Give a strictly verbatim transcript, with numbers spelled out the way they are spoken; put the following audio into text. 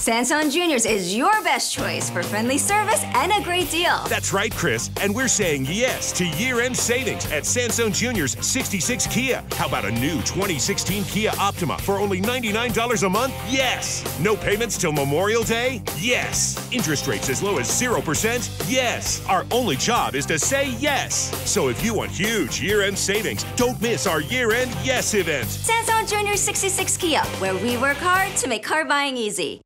Sansone Juniors is your best choice for friendly service and a great deal. That's right, Chris. And we're saying yes to year-end savings at Sansone Juniors sixty-six Kia. How about a new twenty sixteen Kia Optima for only ninety-nine dollars a month? Yes. No payments till Memorial Day? Yes. Interest rates as low as zero percent? Yes. Our only job is to say yes. So if you want huge year-end savings, don't miss our year-end yes event. Sansone Juniors sixty-six Kia, where we work hard to make car buying easy.